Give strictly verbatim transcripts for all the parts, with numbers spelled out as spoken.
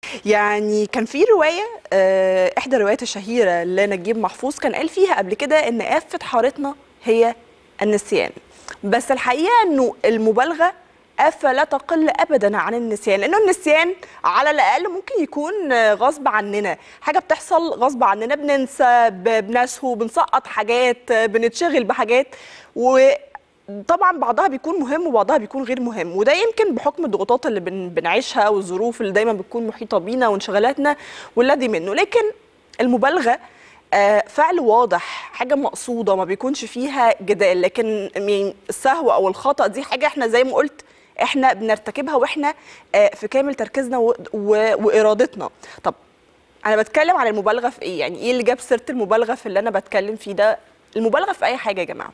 يعني كان في رواية آه، إحدى الروايات الشهيرة لنجيب محفوظ كان قال فيها قبل كده إن آفة حارتنا هي النسيان. بس الحقيقة إنه المبالغة آفة لا تقل أبدا عن النسيان، لأنه النسيان على الأقل ممكن يكون آه، غصب عننا، حاجة بتحصل غصب عننا، بننسى، ب- بنسهو، بنسقط حاجات، آه، بنتشغل بحاجات، و طبعا بعضها بيكون مهم وبعضها بيكون غير مهم، وده يمكن بحكم الضغوطات اللي بن بنعيشها والظروف اللي دايما بتكون محيطه بينا وانشغالاتنا والذي منه. لكن المبالغه آه، فعل واضح، حاجه مقصوده ما بيكونش فيها جدال، لكن يعني السهو او الخطا دي حاجه احنا زي ما قلت احنا بنرتكبها واحنا آه، في كامل تركيزنا و- و- وارادتنا. طب انا بتكلم عن المبالغه في ايه؟ يعني ايه اللي جاب سيره المبالغه في اللي انا بتكلم فيه ده؟ المبالغه في اي حاجه يا جماعه.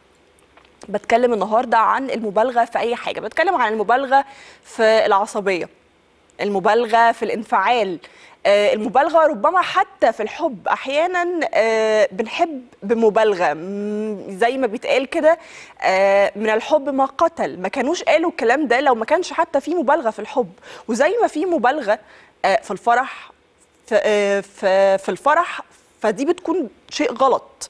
بتكلم النهارده عن المبالغه في اي حاجه، بتكلم عن المبالغه في العصبيه، المبالغه في الانفعال، آه، المبالغه ربما حتى في الحب. احيانا آه، بنحب بمبالغه، مم، زي ما بيتقال كده، آه، من الحب ما قتل. ما كانوش قالوا الكلام ده لو ما كانش حتى في مبالغه في الحب. وزي ما في مبالغه آه، في الفرح، في آه، في في الفرح، فدي بتكون شيء غلط.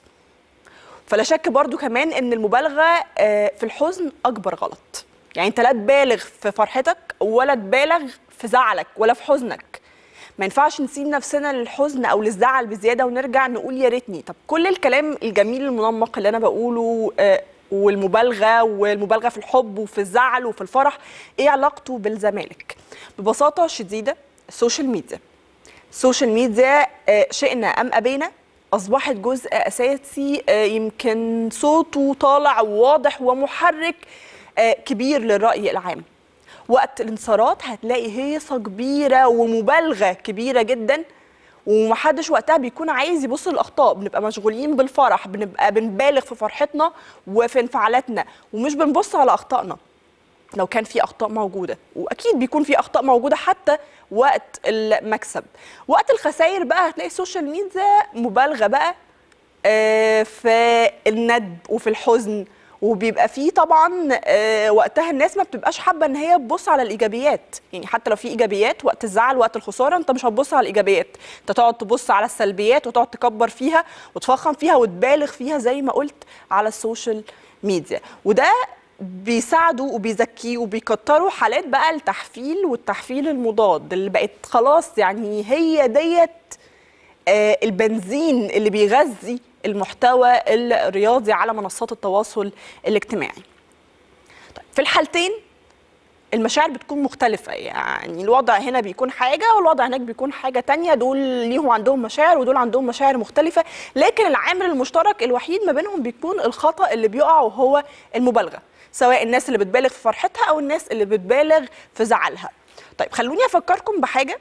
فلا شك برضو كمان ان المبالغه آه، في الحزن اكبر غلط. يعني انت لا تبالغ في فرحتك ولا تبالغ في زعلك ولا في حزنك. ما ينفعش نسيب نفسنا للحزن او للزعل بزياده ونرجع نقول يا ريتني. طب كل الكلام الجميل المنمق اللي انا بقوله آه، والمبالغه والمبالغه في الحب وفي الزعل وفي الفرح، ايه علاقته بالزمالك؟ ببساطه شديده، السوشيال ميديا. السوشيال ميديا آه، شئنا ام ابينا اصبحت جزء اساسي، آه، يمكن صوته طالع واضح ومحرك آه، كبير للراي العام. وقت الانتصارات هتلاقي هيصه كبيره ومبالغه كبيره جدا، ومحدش وقتها بيكون عايز يبص للاخطاء. بنبقى مشغولين بالفرح، بنبقى بنبالغ في فرحتنا وفي انفعالاتنا ومش بنبص على اخطائنا لو كان في اخطاء موجوده. واكيد بيكون في اخطاء موجوده حتى وقت المكسب. وقت الخسائر بقى هتلاقي السوشيال ميديا مبالغه بقى آه، في الندب وفي الحزن. وبيبقى فيه طبعا آه، وقتها الناس ما بتبقاش حابه ان هي تبص على الايجابيات. يعني حتى لو في ايجابيات وقت الزعل وقت الخساره، انت مش هتبص على الايجابيات، انت تقعد تبص على السلبيات وتقعد تكبر فيها وتفخم فيها وتبالغ فيها زي ما قلت على السوشيال ميديا. وده بيساعدوا وبيزكيه وبيكتروا حالات بقى التحفيل والتحفيل المضاد اللي بقت خلاص. يعني هي ديت آه، البنزين اللي بيغذي المحتوى الرياضي على منصات التواصل الاجتماعي. طيب في الحالتين المشاعر بتكون مختلفة. يعني الوضع هنا بيكون حاجة والوضع هناك بيكون حاجة تانية، دول ليهم عندهم مشاعر ودول عندهم مشاعر مختلفة، لكن العامل المشترك الوحيد ما بينهم بيكون الخطأ اللي بيقع وهو المبالغة، سواء الناس اللي بتبالغ في فرحتها أو الناس اللي بتبالغ في زعلها. طيب خلوني أفكركم بحاجة.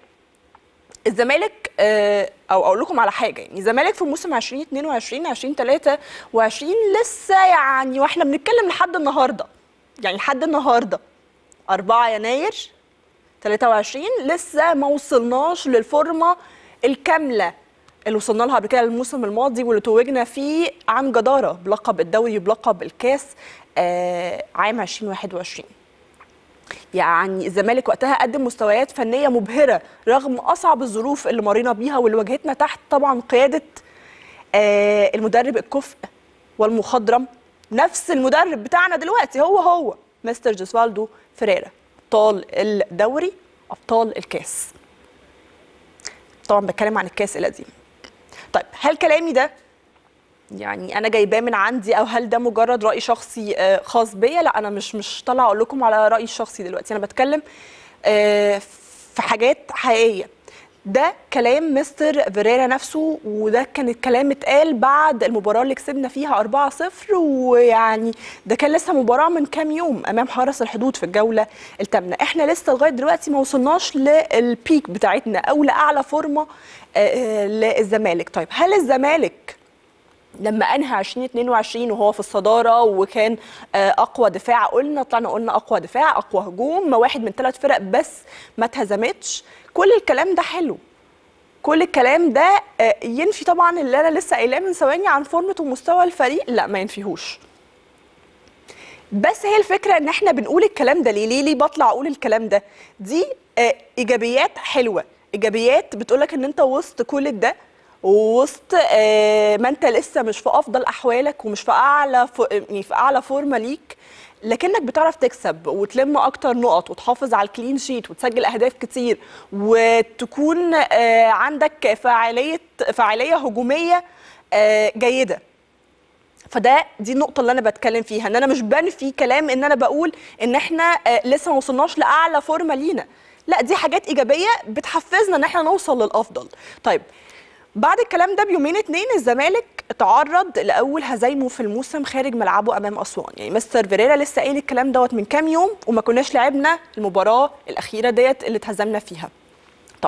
الزمالك آه، او اقول لكم على حاجه، يعني الزمالك في موسم ألفين واثنين وعشرين ألفين وثلاثة وعشرين لسه يعني واحنا بنتكلم لحد النهارده، يعني لحد النهارده أربعة يناير ثلاثة وعشرين لسه ما وصلناش للفورمه الكامله اللي وصلنا لها قبل كده الموسم الماضي واللي توجنا فيه عن جداره بلقب الدوري وبلقب الكاس آه، عام ألفين وواحد وعشرين. يعني الزمالك وقتها قدم مستويات فنيه مبهره رغم اصعب الظروف اللي مرينا بيها واللي واجهتنا تحت طبعا قياده آه المدرب الكفء والمخضرم، نفس المدرب بتاعنا دلوقتي هو هو مستر جوسفالدو فيريرا، ابطال الدوري ابطال الكاس. طبعا بتكلم عن الكاس القديم. طيب هل كلامي ده يعني انا جايباه من عندي او هل ده مجرد راي شخصي آه، خاص بيا؟ لا، انا مش مش طالعه اقول لكم على رايي الشخصي دلوقتي، انا بتكلم آه، في حاجات حقيقيه. ده كلام مستر فيريرا نفسه، وده كان الكلام اتقال بعد المباراه اللي كسبنا فيها أربعة صفر، ويعني ده كان لسه مباراه من كام يوم امام حرس الحدود في الجوله الثامنه. احنا لسه لغايه دلوقتي ما وصلناش للبيك بتاعتنا او لاعلى فورمه آه، آه، للزمالك. طيب هل الزمالك لما انهى ألفين واثنين وعشرين وهو في الصداره وكان آه، اقوى دفاع، قلنا طلعنا قلنا اقوى دفاع اقوى هجوم، واحد من ثلاث فرق بس ما اتهزمتش، كل الكلام ده حلو، كل الكلام ده آه، ينفي طبعا اللي انا لسه قايلاه من ثواني عن فورمه ومستوى الفريق؟ لا، ما ينفيهوش. بس هي الفكره ان احنا بنقول الكلام ده ليه؟ ليه ليه بطلع اقول الكلام ده؟ دي آه، ايجابيات حلوه، ايجابيات بتقولك ان انت وسط كل ده، ووسط آه، ما انت لسه مش في افضل احوالك ومش في اعلى ف... يعني في اعلى فورمه ليك، لكنك بتعرف تكسب وتلم اكتر نقط وتحافظ على الكلين شيت وتسجل اهداف كتير وتكون آه، عندك فاعليه فاعليه هجوميه آه، جيده. فده دي النقطه اللي انا بتكلم فيها، ان انا مش بنفي كلام ان انا بقول ان احنا آه، لسه ما وصلناش لاعلى فورمه لينا، لا دي حاجات ايجابيه بتحفزنا ان احنا نوصل للافضل. طيب بعد الكلام ده بيومين اتنين الزمالك اتعرض لاول هزايمه في الموسم خارج ملعبه امام اسوان. يعني مستر فيريرا لسه قايل الكلام دوت من كام يوم وما كناش لعبنا المباراه الاخيره ديت اللي اتهزمنا فيها. طب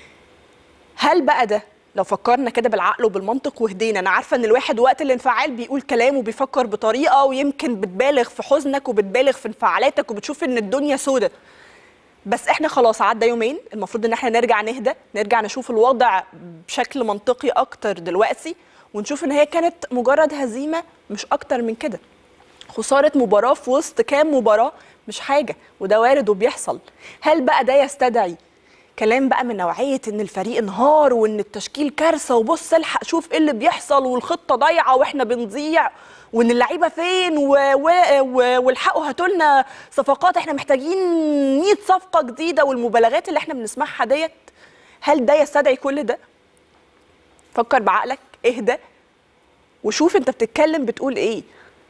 هل بقى ده لو فكرنا كده بالعقل وبالمنطق وهدينا، انا عارفه ان الواحد وقت الانفعال بيقول كلام وبيفكر بطريقه ويمكن بتبالغ في حزنك وبتبالغ في انفعالاتك وبتشوف ان الدنيا سودة، بس احنا خلاص عدى يومين، المفروض ان احنا نرجع نهدى، نرجع نشوف الوضع بشكل منطقي اكتر دلوقتي، ونشوف ان هي كانت مجرد هزيمه مش اكتر من كده. خساره مباراه في وسط كام مباراه مش حاجه، وده وارد وبيحصل. هل بقى ده يستدعي كلام بقى من نوعيه ان الفريق انهار وان التشكيل كارثه وبص الحق شوف ايه اللي بيحصل والخطه ضايعه واحنا بنضيع وان اللعيبه فين و... و... و... والحقوا هاتوا لنا صفقات احنا محتاجين مية صفقه جديده والمبالغات اللي احنا بنسمعها ديت؟ هل ده يستدعي كل ده؟ فكر بعقلك، اهدى وشوف انت بتتكلم بتقول ايه.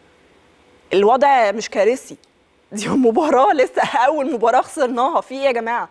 الوضع مش كارثي، دي مباراه لسه اول مباراه خسرناها في ايه يا جماعه؟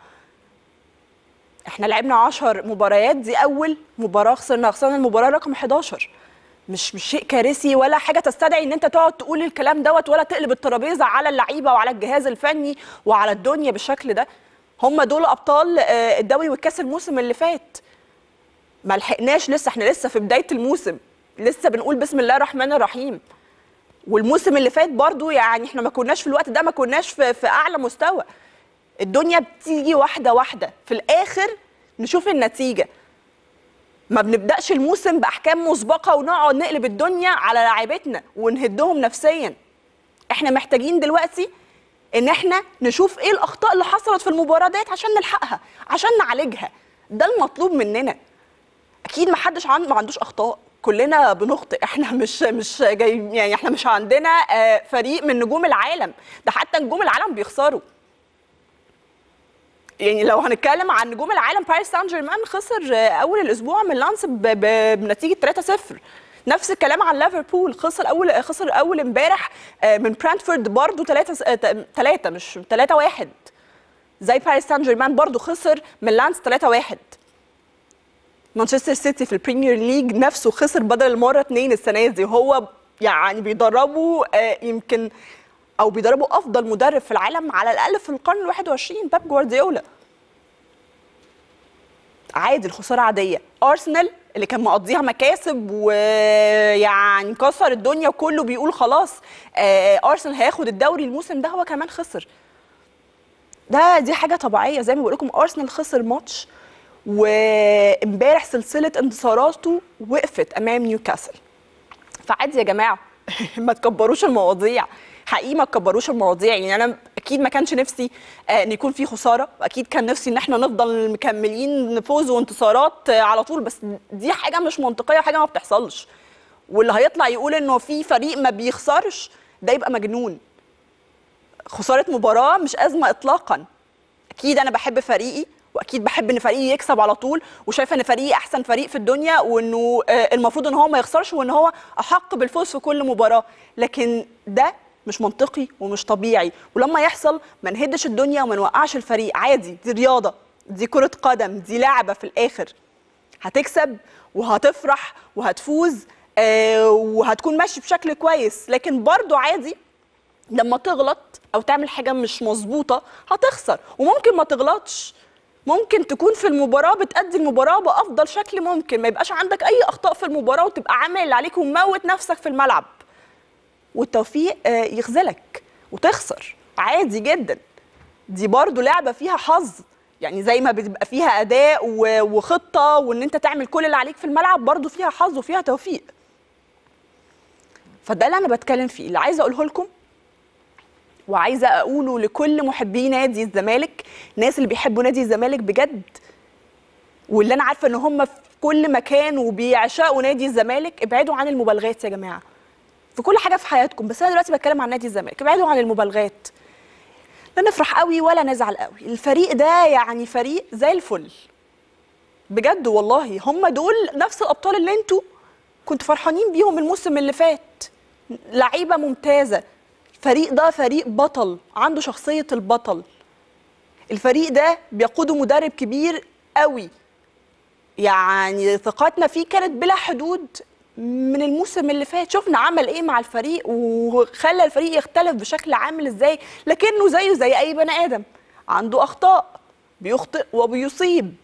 احنا لعبنا عشر مباريات، دي اول مباراه خسرنا خسرنا المباراه رقم حداشر. مش مش شيء كارثي ولا حاجه تستدعي ان انت تقعد تقول الكلام دوت ولا تقلب الترابيزه على اللعيبه وعلى الجهاز الفني وعلى الدنيا بالشكل ده. هم دول ابطال الدوري والكاس الموسم اللي فات، ما لحقناش لسه، احنا لسه في بدايه الموسم، لسه بنقول بسم الله الرحمن الرحيم. والموسم اللي فات برضو يعني احنا ما كناش في الوقت ده، ما كناش في, في اعلى مستوى. الدنيا بتيجي واحده واحده، في الاخر نشوف النتيجه. ما بنبداش الموسم باحكام مسبقه ونقعد نقلب الدنيا على لاعيبتنا ونهدهم نفسيا. احنا محتاجين دلوقتي ان احنا نشوف ايه الاخطاء اللي حصلت في المباراه ديت عشان نلحقها، عشان نعالجها. ده المطلوب مننا. اكيد ما حدش عند ما عندوش اخطاء، كلنا بنخطئ، احنا مش مش جاي يعني احنا مش عندنا فريق من نجوم العالم، ده حتى نجوم العالم بيخسروا. يعني لو هنتكلم عن نجوم العالم، باريس سان جيرمان خسر اول الاسبوع من لانس بنتيجه ثلاثة صفر. نفس الكلام عن ليفربول، خسر اول خسر اول امبارح من برانتفورد برضه ثلاثة ثلاثة مش ثلاثة واحد. زي باريس سان جيرمان برضه خسر من لانس ثلاثة واحد. مانشستر سيتي في البريمير ليج نفسه خسر بدل المره اثنين السنه دي، وهو يعني بيدربوا يمكن او بيدربوا افضل مدرب في العالم على الاقل في القرن الواحد والعشرين، بيب جوارديولا. عادي، الخساره عاديه. ارسنال اللي كان مقضيها مكاسب ويعني كسر الدنيا وكله بيقول خلاص ارسنال هياخد الدوري الموسم ده، هو كمان خسر. ده دي حاجه طبيعيه، زي ما بقول لكم ارسنال خسر ماتش وامبارح سلسله انتصاراته وقفت امام نيوكاسل. فعادي يا جماعه ما تكبروش المواضيع، حقيقي ما تكبروش المواضيع. يعني انا اكيد ما كانش نفسي ان يكون في خساره، واكيد كان نفسي ان احنا نفضل مكملين فوز وانتصارات على طول، بس دي حاجه مش منطقيه، حاجه ما بتحصلش. واللي هيطلع يقول انه في فريق ما بيخسرش ده يبقى مجنون. خساره مباراه مش ازمه اطلاقا. اكيد انا بحب فريقي، واكيد بحب ان فريقي يكسب على طول، وشايفه ان فريقي احسن فريق في الدنيا، وانه المفروض ان هو ما يخسرش وان هو احق بالفوز في كل مباراه. لكن ده مش منطقي ومش طبيعي، ولما يحصل ما نهدش الدنيا وما نوقعش الفريق. عادي، دي رياضه، دي كره قدم، دي لعبه في الاخر. هتكسب وهتفرح وهتفوز آه وهتكون ماشي بشكل كويس، لكن برضو عادي لما تغلط او تعمل حاجه مش مظبوطه هتخسر، وممكن ما تغلطش، ممكن تكون في المباراه بتأدي المباراه بافضل شكل ممكن، ما يبقاش عندك اي اخطاء في المباراه وتبقى عامل اللي عليك وموت نفسك في الملعب، والتوفيق يخذلك وتخسر. عادي جدا، دي برضو لعبه فيها حظ. يعني زي ما بتبقى فيها اداء وخطه وان انت تعمل كل اللي عليك في الملعب، برضو فيها حظ وفيها توفيق. فده اللي انا بتكلم فيه، اللي عايزه اقوله لكم وعايزه اقوله لكل محبي نادي الزمالك، الناس اللي بيحبوا نادي الزمالك بجد. واللي انا عارفه ان هم في كل مكان وبيعشقوا نادي الزمالك، ابعدوا عن المبالغات يا جماعه في كل حاجه في حياتكم. بس انا دلوقتي بتكلم عن نادي الزمالك، ابعدوا عن المبالغات. لا نفرح قوي ولا نزعل قوي، الفريق ده يعني فريق زي الفل بجد والله. هم دول نفس الابطال اللي انتوا كنتوا فرحانين بيهم الموسم اللي فات، لعيبه ممتازه. الفريق ده فريق بطل عنده شخصيه البطل. الفريق ده بيقوده مدرب كبير قوي، يعني ثقتنا فيه كانت بلا حدود. من الموسم اللي فات شفنا عمل ايه مع الفريق وخلى الفريق يختلف بشكل عامل ازاي، لكنه زيه زي اي بني ادم عنده اخطاء، بيخطئ وبيصيب،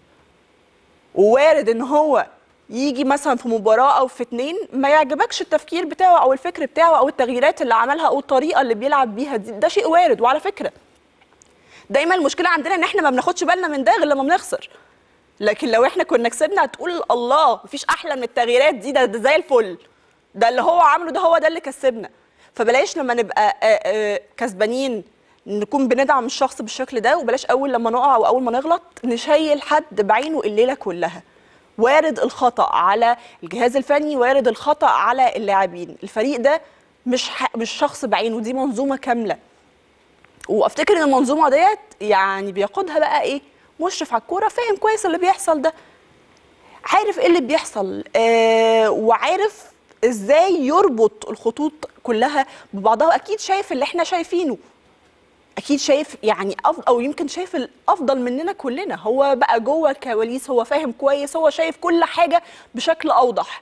ووارد ان هو يجي مثلا في مباراه او في اتنين ما يعجبكش التفكير بتاعه او الفكر بتاعه او التغييرات اللي عملها او الطريقه اللي بيلعب بيها دي. ده شيء وارد. وعلى فكره دايما المشكله عندنا ان احنا ما بناخدش بالنا من ده غير لما بنخسر، لكن لو احنا كنا كسبنا هتقول الله مفيش احلى من التغييرات دي، ده, ده زي الفل، ده اللي هو عامله ده هو ده اللي كسبنا. فبلاش لما نبقى آآ آآ كسبانين نكون بندعم الشخص بالشكل ده، وبلاش اول لما نقع او اول ما نغلط نشيل حد بعينه الليله كلها. وارد الخطا على الجهاز الفني، وارد الخطا على اللاعبين. الفريق ده مش مش شخص بعينه، دي منظومه كامله. وافتكر ان المنظومه ديت يعني بيقودها بقى ايه؟ مشرف على الكوره فاهم كويس اللي بيحصل ده، عارف ايه اللي بيحصل، آه وعارف ازاي يربط الخطوط كلها ببعضها. اكيد شايف اللي احنا شايفينه، اكيد شايف يعني أفضل او يمكن شايف الافضل مننا كلنا. هو بقى جوه الكواليس، هو فاهم كويس، هو شايف كل حاجه بشكل اوضح.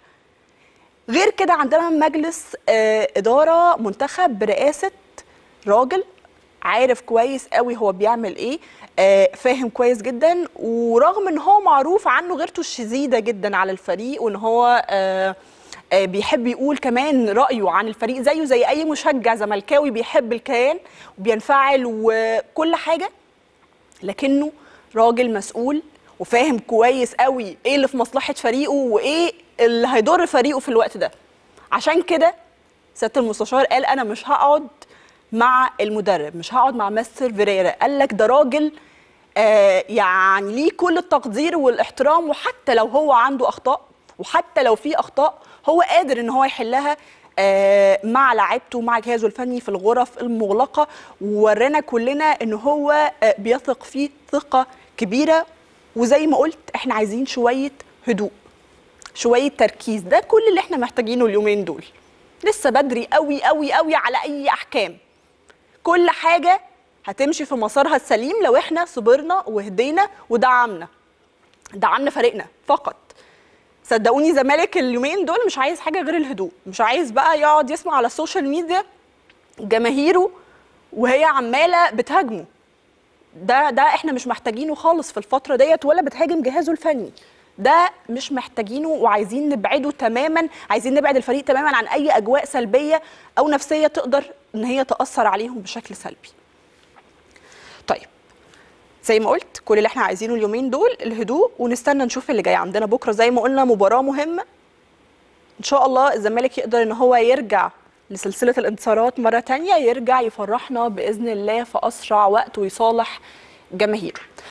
غير كده عندنا مجلس آه اداره منتخب برئاسه راجل عارف كويس قوي هو بيعمل ايه، آه فاهم كويس جدا. ورغم ان هو معروف عنه غيرته الشديده جدا على الفريق، وان هو آه آه بيحب يقول كمان رايه عن الفريق زيه زي اي مشجع زملكاوي بيحب الكيان وبينفعل وكل حاجه، لكنه راجل مسؤول وفاهم كويس قوي ايه اللي في مصلحه فريقه وايه اللي هيضر فريقه في الوقت ده. عشان كده سياده المستشار قال انا مش هقعد مع المدرب، مش هقعد مع مستر فيريرا. قال لك ده راجل آه يعني ليه كل التقدير والاحترام، وحتى لو هو عنده اخطاء وحتى لو في اخطاء هو قادر ان هو يحلها آه مع لاعيبته ومع جهازه الفني في الغرف المغلقه. وورانا كلنا ان هو آه بيثق فيه ثقه كبيره. وزي ما قلت احنا عايزين شويه هدوء، شويه تركيز، ده كل اللي احنا محتاجينه اليومين دول. لسه بدري قوي قوي قوي على اي احكام. كل حاجة هتمشي في مسارها السليم لو احنا صبرنا وهدينا ودعمنا دعمنا فريقنا فقط. صدقوني زمالك اليومين دول مش عايز حاجة غير الهدوء، مش عايز بقى يقعد يسمع على السوشيال ميديا جماهيره وهي عمالة بتهاجمه. ده ده احنا مش محتاجينه خالص في الفترة ديت، ولا بتهاجم جهازه الفني، ده مش محتاجينه. وعايزين نبعده تماما، عايزين نبعد الفريق تماما عن اي اجواء سلبيه او نفسيه تقدر ان هي تاثر عليهم بشكل سلبي. طيب زي ما قلت كل اللي احنا عايزينه اليومين دول الهدوء، ونستنى نشوف اللي جاي عندنا بكره. زي ما قلنا مباراه مهمه ان شاء الله الزمالك يقدر ان هو يرجع لسلسله الانتصارات مره ثانيه، يرجع يفرحنا باذن الله في اسرع وقت ويصالح جماهيره.